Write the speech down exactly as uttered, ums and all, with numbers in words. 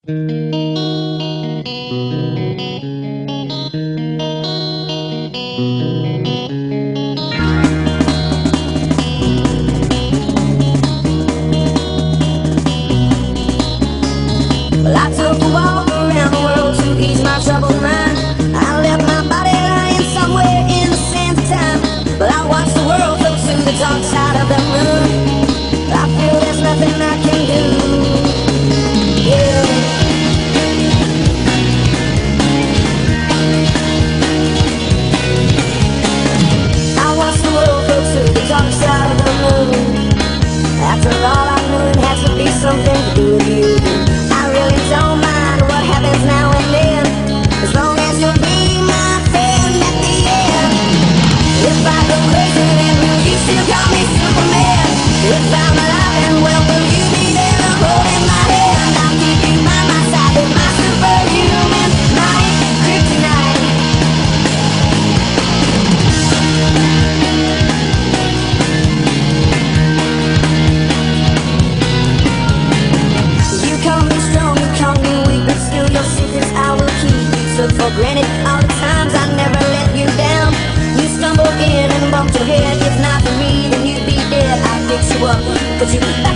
Well, I took a walk around the world to ease my troubled mind. I left my body lying somewhere in the sands of time. But I watched the world float to the dark side of the moon. I feel there's nothing I can do. Yeah. I watched the world float to the dark side of the moon. After all, I knew it had to be something to do with you. Don't mind what happens now and then, as long as you'll be my friend at the end. If I go crazy, then will you still call me Superman? If I'm alive and well, will you be there holding my hand? I'll keep you by my side, be my superhuman, my Kryptonite. You call me strong, for granted all the times I never let you down. You stumbled in and bumped your head. If not for me, then you'd be dead. I'd fix you up, put you back